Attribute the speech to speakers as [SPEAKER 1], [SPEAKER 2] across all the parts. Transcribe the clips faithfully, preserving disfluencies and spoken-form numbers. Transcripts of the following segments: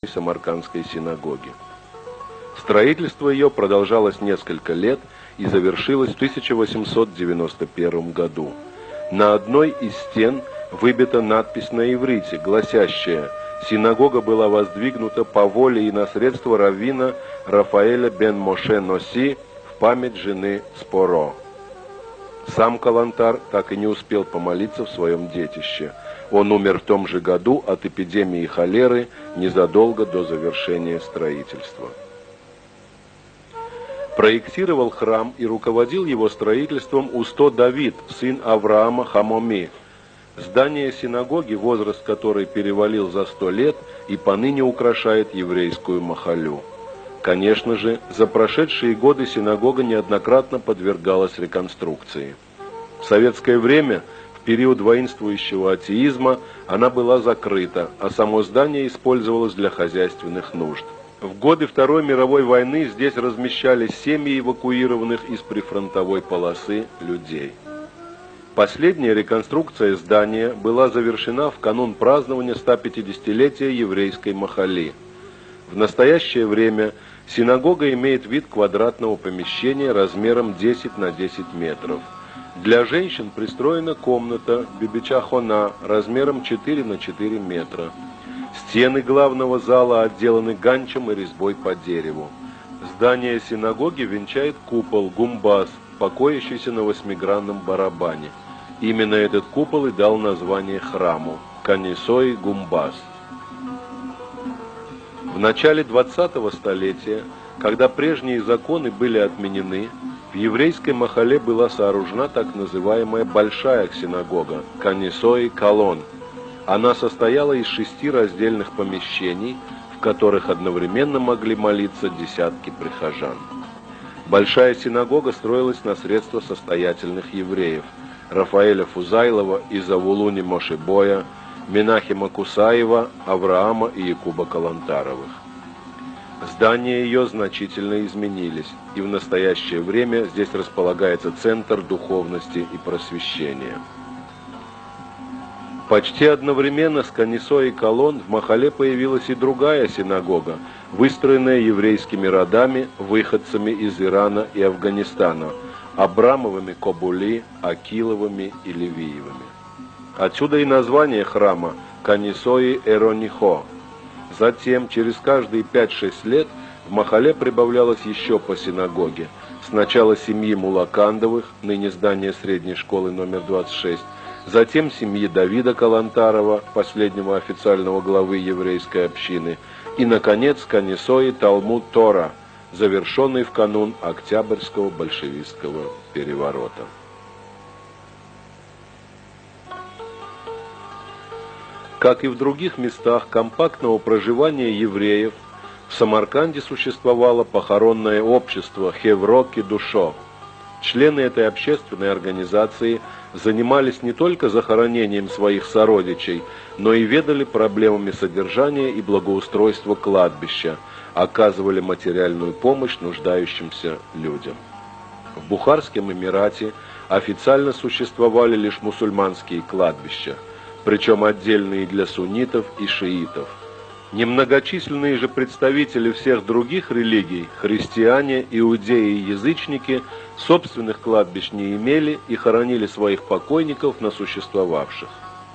[SPEAKER 1] Самаркандской синагоги. Строительство ее продолжалось несколько лет и завершилось в тысяча восемьсот девяносто первом году. На одной из стен выбита надпись на иврите, гласящая: «Синагога была воздвигнута по воле и на средства раввина Рафаэля бен Моше Носи в память жены Споро». Сам Калантар так и не успел помолиться в своем детище. Он умер в том же году от эпидемии холеры незадолго до завершения строительства. Проектировал храм и руководил его строительством Усто Давид, сын Авраама Хамоми. Здание синагоги, возраст которой перевалил за сто лет, и поныне украшает еврейскую махалю. Конечно же, за прошедшие годы синагога неоднократно подвергалась реконструкции. В советское время, в период воинствующего атеизма, она была закрыта, а само здание использовалось для хозяйственных нужд. В годы Второй мировой войны здесь размещались семьи эвакуированных из прифронтовой полосы людей. Последняя реконструкция здания была завершена в канун празднования стопятидесятилетия еврейской махали. В настоящее время синагога имеет вид квадратного помещения размером десять на десять метров. Для женщин пристроена комната бибичахона размером четыре на четыре метра. Стены главного зала отделаны ганчем и резьбой по дереву. Здание синагоги венчает купол гумбаз, покоящийся на восьмигранном барабане. Именно этот купол и дал название храму – Канисой Гумбаз. В начале двадцатого столетия, когда прежние законы были отменены, в еврейской махале была сооружена так называемая Большая синагога – Канисой Колон. Она состояла из шести раздельных помещений, в которых одновременно могли молиться десятки прихожан. Большая синагога строилась на средства состоятельных евреев – Рафаэля Фузайлова и Завулуни Мошебоя, Менахима Кусаева, Авраама и Якуба Калантаровых. Здания ее значительно изменились, и в настоящее время здесь располагается Центр духовности и просвещения. Почти одновременно с Канисой и Колон в махале появилась и другая синагога, выстроенная еврейскими родами, выходцами из Ирана и Афганистана, Абрамовыми Кобули, Акиловыми и Левиевыми. Отсюда и название храма Канисои Эронихо. Затем, через каждые пять-шесть лет, в махале прибавлялось еще по синагоге. Сначала семьи Мулакандовых, ныне здание средней школы номер двадцать шесть, затем семьи Давида Калантарова, последнего официального главы еврейской общины, и, наконец, Канисои Талмуд Тора, завершенный в канун Октябрьского большевистского переворота. Как и в других местах компактного проживания евреев, в Самарканде существовало похоронное общество Хевроки Душо. Члены этой общественной организации занимались не только захоронением своих сородичей, но и ведали проблемами содержания и благоустройства кладбища, оказывали материальную помощь нуждающимся людям. В Бухарском Эмирате официально существовали лишь мусульманские кладбища, причем отдельные для суннитов и шиитов. Немногочисленные же представители всех других религий, христиане, иудеи и язычники, собственных кладбищ не имели и хоронили своих покойников на существовавших.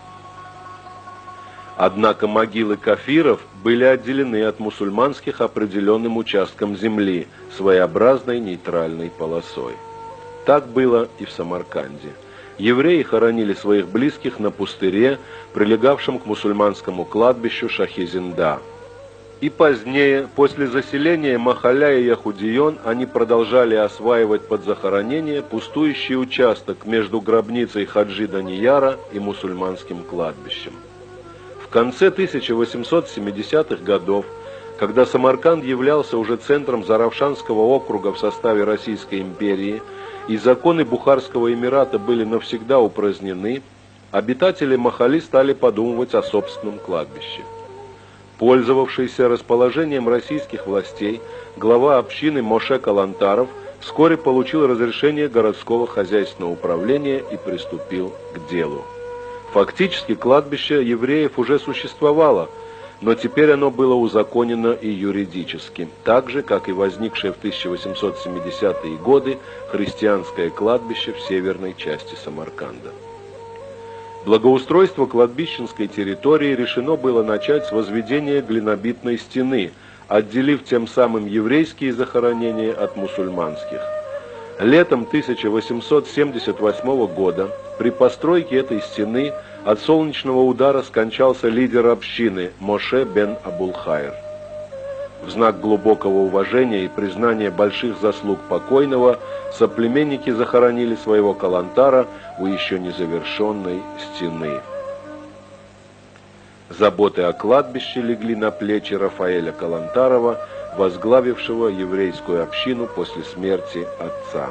[SPEAKER 1] Однако могилы кафиров были отделены от мусульманских определенным участком земли, своеобразной нейтральной полосой. Так было и в Самарканде. Евреи хоронили своих близких на пустыре, прилегавшем к мусульманскому кладбищу Шахизинда. И позднее, после заселения Махаля и Яхудион, они продолжали осваивать под захоронение пустующий участок между гробницей Хаджи Данияра и мусульманским кладбищем. В конце тысяча восемьсот семидесятых годов, когда Самарканд являлся уже центром Заравшанского округа в составе Российской империи, и законы Бухарского Эмирата были навсегда упразднены, обитатели махали стали подумывать о собственном кладбище. Пользовавшийся расположением российских властей, глава общины Моше Калантаров вскоре получил разрешение городского хозяйственного управления и приступил к делу. Фактически кладбище евреев уже существовало. но теперь оно было узаконено и юридически, так же, как и возникшее в тысяча восемьсот семидесятые годы христианское кладбище в северной части Самарканда. Благоустройство кладбищенской территории решено было начать с возведения глинобитной стены, отделив тем самым еврейские захоронения от мусульманских. Летом тысяча восемьсот семьдесят восьмого года при постройке этой стены от солнечного удара скончался лидер общины Моше бен Абулхайр. В знак глубокого уважения и признания больших заслуг покойного соплеменники захоронили своего калантара у еще незавершенной стены. Заботы о кладбище легли на плечи Рафаэля Калантарова, возглавившего еврейскую общину после смерти отца.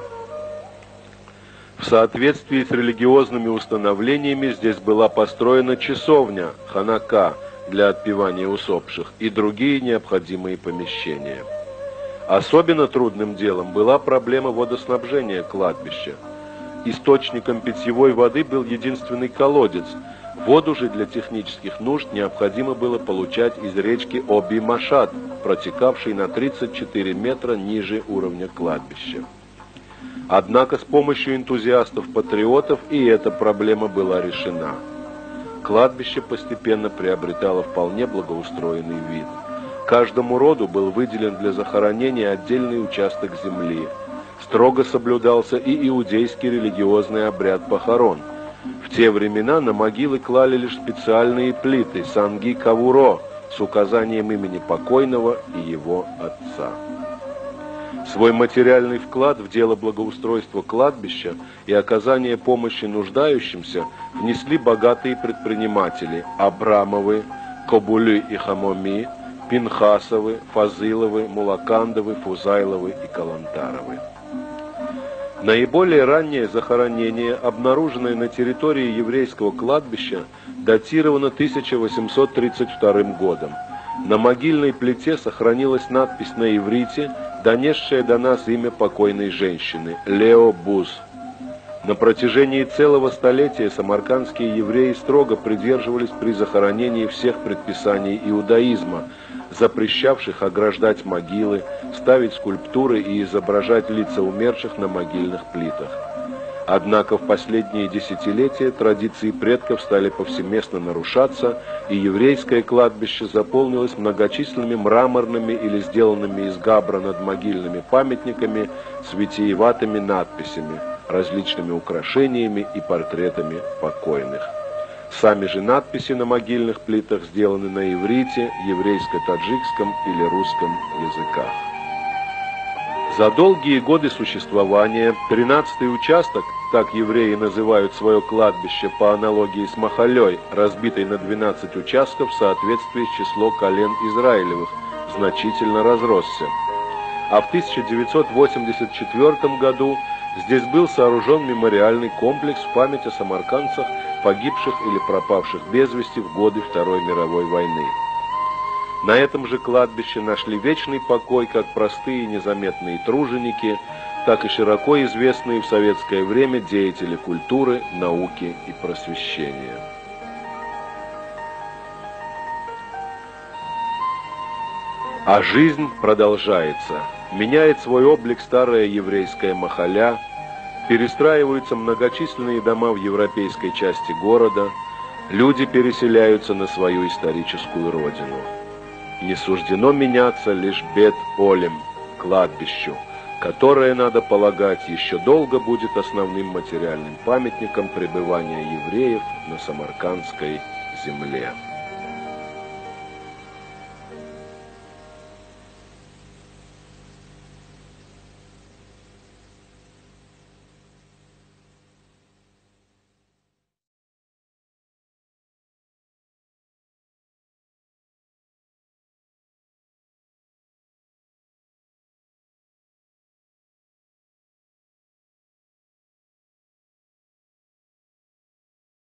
[SPEAKER 1] В соответствии с религиозными установлениями здесь была построена часовня, ханака, для отпевания усопших и другие необходимые помещения. Особенно трудным делом была проблема водоснабжения кладбища. Источником питьевой воды был единственный колодец. Воду же для технических нужд необходимо было получать из речки Оби-Машат, протекавшей на тридцать четыре метра ниже уровня кладбища. Однако с помощью энтузиастов-патриотов и эта проблема была решена. Кладбище постепенно приобретало вполне благоустроенный вид. Каждому роду был выделен для захоронения отдельный участок земли. Строго соблюдался и иудейский религиозный обряд похорон. В те времена на могилы клали лишь специальные плиты санги кавуро с указанием имени покойного и его отца. Свой материальный вклад в дело благоустройства кладбища и оказания помощи нуждающимся внесли богатые предприниматели Абрамовы, Кобули и Хамоми, Пинхасовы, Фазыловы, Мулакандовы, Фузайловы и Калантаровы. Наиболее раннее захоронение, обнаруженное на территории еврейского кладбища, датировано тысяча восемьсот тридцать вторым годом. На могильной плите сохранилась надпись на иврите, донесшая до нас имя покойной женщины – Лео Буз. На протяжении целого столетия самаркандские евреи строго придерживались при захоронении всех предписаний иудаизма, запрещавших ограждать могилы, ставить скульптуры и изображать лица умерших на могильных плитах. Однако в последние десятилетия традиции предков стали повсеместно нарушаться, и еврейское кладбище заполнилось многочисленными мраморными или сделанными из габра над могильными памятниками с витиеватыми надписями, различными украшениями и портретами покойных. Сами же надписи на могильных плитах сделаны на иврите, еврейско-таджикском или русском языках. За долгие годы существования тринадцатый участок, так евреи называют свое кладбище по аналогии с Махалей, разбитой на двенадцать участков в соответствии с числом колен Израилевых, значительно разросся. А в тысяча девятьсот восемьдесят четвёртом году здесь был сооружен мемориальный комплекс в память о самаркандцах, погибших или пропавших без вести в годы Второй мировой войны. На этом же кладбище нашли вечный покой как простые и незаметные труженики, так и широко известные в советское время деятели культуры, науки и просвещения. А жизнь продолжается. Меняет свой облик старая еврейская махаля, перестраиваются многочисленные дома в европейской части города, люди переселяются на свою историческую родину. Не суждено меняться лишь Бет-Олем, кладбищу, которое, надо полагать, еще долго будет основным материальным памятником пребывания евреев на самаркандской земле.